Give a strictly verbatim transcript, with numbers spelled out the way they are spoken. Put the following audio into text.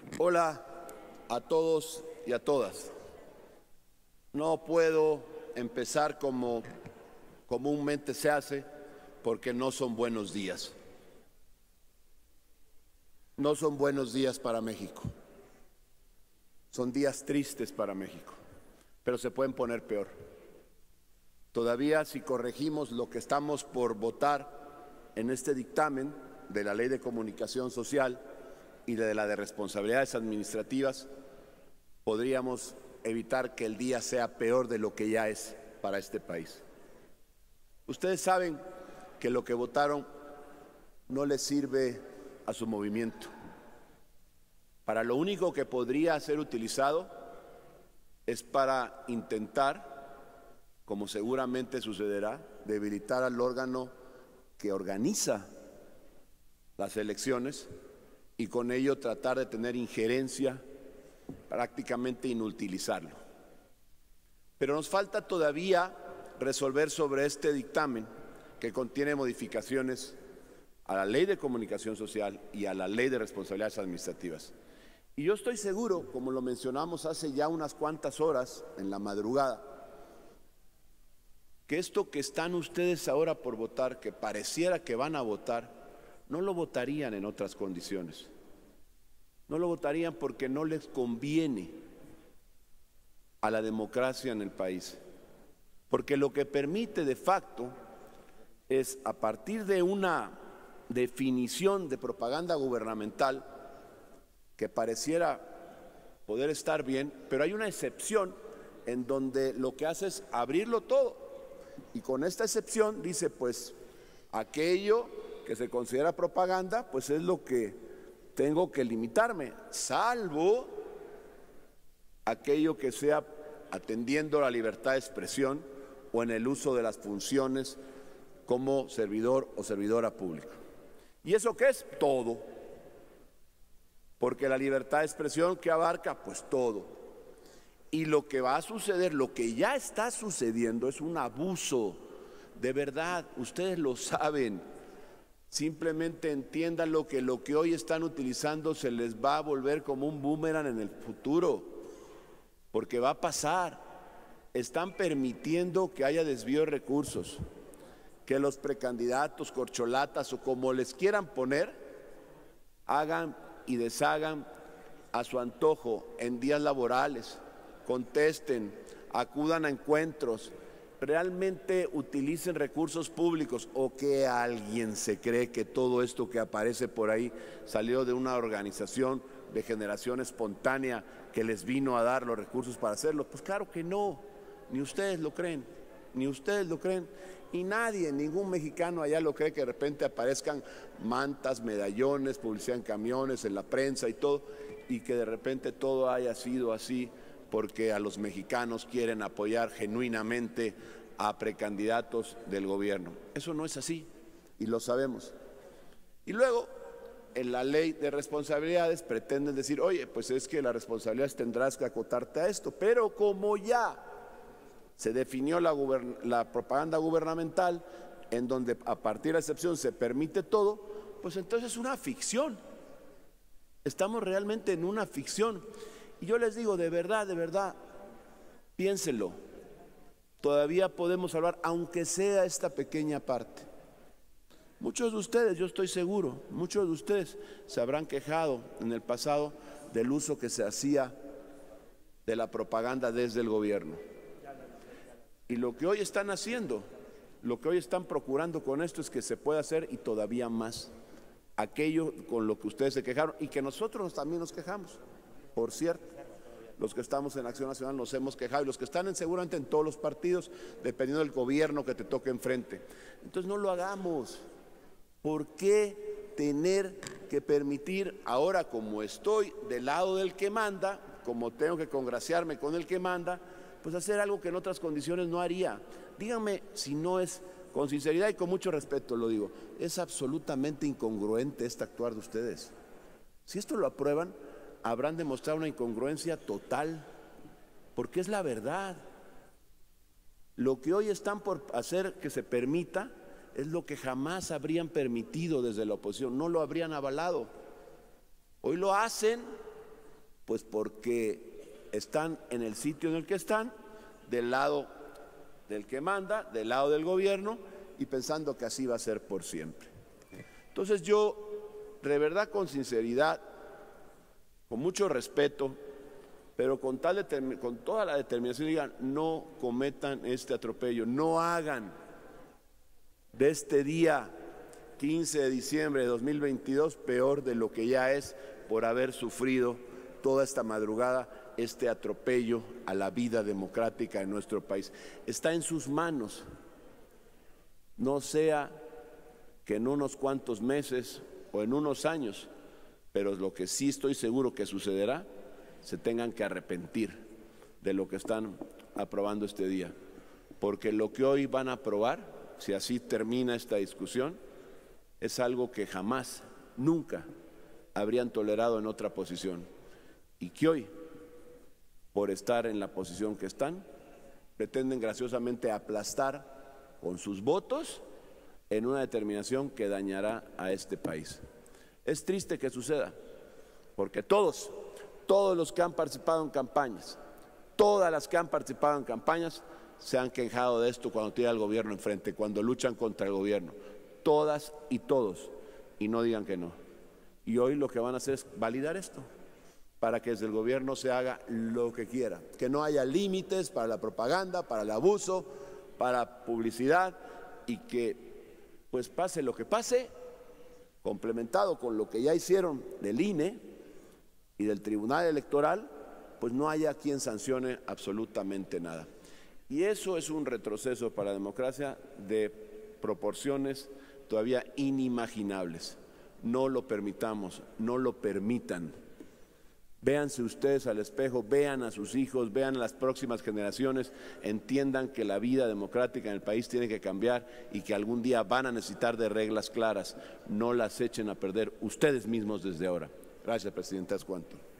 Hola a todos y a todas. No puedo empezar como comúnmente se hace porque no son buenos días. No son buenos días para México. Son días tristes para México, pero se pueden poner peor. Todavía si corregimos lo que estamos por votar en este dictamen de la Ley de Comunicación Social y de la de responsabilidades administrativas, podríamos evitar que el día sea peor de lo que ya es para este país. Ustedes saben que lo que votaron no les sirve a su movimiento. Para lo único que podría ser utilizado es para intentar, como seguramente sucederá, debilitar al órgano que organiza las elecciones y con ello tratar de tener injerencia, prácticamente inutilizarlo. Pero nos falta todavía resolver sobre este dictamen que contiene modificaciones a la Ley de Comunicación Social y a la Ley de Responsabilidades Administrativas. Y yo estoy seguro, como lo mencionamos hace ya unas cuantas horas en la madrugada, que esto que están ustedes ahora por votar, que pareciera que van a votar, no lo votarían en otras condiciones. No lo votarían porque no les conviene a la democracia en el país. Porque lo que permite de facto es, a partir de una definición de propaganda gubernamental que pareciera poder estar bien, pero hay una excepción en donde lo que hace es abrirlo todo. Y con esta excepción dice, pues, aquello que se considera propaganda, pues es lo que tengo que limitarme, salvo aquello que sea atendiendo la libertad de expresión o en el uso de las funciones como servidor o servidora pública. ¿Y eso qué es? Todo. Porque la libertad de expresión, ¿qué abarca? Pues todo. Y lo que va a suceder, lo que ya está sucediendo es un abuso. De verdad, ustedes lo saben. Simplemente entiendan lo que lo que hoy están utilizando se les va a volver como un boomerang en el futuro, porque va a pasar. Están permitiendo que haya desvío de recursos, que los precandidatos, corcholatas o como les quieran poner, hagan y deshagan a su antojo en días laborales, contesten, acudan a encuentros, realmente utilicen recursos públicos, o que alguien se cree que todo esto que aparece por ahí salió de una organización de generación espontánea que les vino a dar los recursos para hacerlo. Pues claro que no, ni ustedes lo creen, ni ustedes lo creen, y nadie, ningún mexicano allá lo cree, que de repente aparezcan mantas, medallones, publicidad en camiones, en la prensa y todo, y que de repente todo haya sido así porque a los mexicanos quieren apoyar genuinamente a precandidatos del gobierno. Eso no es así, y lo sabemos. Y luego, en la ley de responsabilidades pretenden decir, oye, pues es que las responsabilidades tendrás que acotarte a esto, pero como ya se definió la, la propaganda gubernamental, en donde a partir de la excepción se permite todo, pues entonces es una ficción. Estamos realmente en una ficción. Y yo les digo, de verdad, de verdad, piénsenlo. Todavía podemos hablar, aunque sea esta pequeña parte. Muchos de ustedes, yo estoy seguro, muchos de ustedes se habrán quejado en el pasado del uso que se hacía de la propaganda desde el gobierno. Y lo que hoy están haciendo, lo que hoy están procurando con esto es que se pueda hacer y todavía más. Aquello con lo que ustedes se quejaron y que nosotros también nos quejamos. Por cierto, los que estamos en Acción Nacional nos hemos quejado, y los que están en, seguramente en todos los partidos, dependiendo del gobierno que te toque enfrente. Entonces no lo hagamos. ¿Por qué tener que permitir ahora, como estoy del lado del que manda, como tengo que congraciarme con el que manda, pues hacer algo que en otras condiciones no haría? Díganme si no es, con sinceridad y con mucho respeto lo digo, es absolutamente incongruente este actuar de ustedes. Si esto lo aprueban, habrán demostrado una incongruencia total, porque es la verdad. Lo que hoy están por hacer que se permita es lo que jamás habrían permitido desde la oposición, no lo habrían avalado. Hoy lo hacen Pues porque están en el sitio en el que están, del lado del que manda, del lado del gobierno, y pensando que así va a ser por siempre. Entonces yo, de verdad, con sinceridad, con mucho respeto, pero con, tal con toda la determinación, digan, no cometan este atropello, no hagan de este día quince de diciembre de dos mil veintidós peor de lo que ya es por haber sufrido toda esta madrugada este atropello a la vida democrática en nuestro país. Está en sus manos. No sea que en unos cuantos meses o en unos años, pero lo que sí estoy seguro que sucederá, se tengan que arrepentir de lo que están aprobando este día. Porque lo que hoy van a aprobar, si así termina esta discusión, es algo que jamás, nunca habrían tolerado en otra posición. Y que hoy, por estar en la posición que están, pretenden graciosamente aplastar con sus votos en una determinación que dañará a este país. Es triste que suceda, porque todos, todos los que han participado en campañas, todas las que han participado en campañas, se han quejado de esto cuando tiene al gobierno enfrente, cuando luchan contra el gobierno. Todas y todos, y no digan que no. Y hoy lo que van a hacer es validar esto, para que desde el gobierno se haga lo que quiera, que no haya límites para la propaganda, para el abuso, para publicidad, y que pues pase lo que pase, complementado con lo que ya hicieron del I N E y del Tribunal Electoral, pues no haya quien sancione absolutamente nada. Y eso es un retroceso para la democracia de proporciones todavía inimaginables. No lo permitamos, no lo permitan. Véanse ustedes al espejo, vean a sus hijos, vean a las próximas generaciones, entiendan que la vida democrática en el país tiene que cambiar y que algún día van a necesitar de reglas claras. No las echen a perder ustedes mismos desde ahora. Gracias, presidenta. Es cuanto.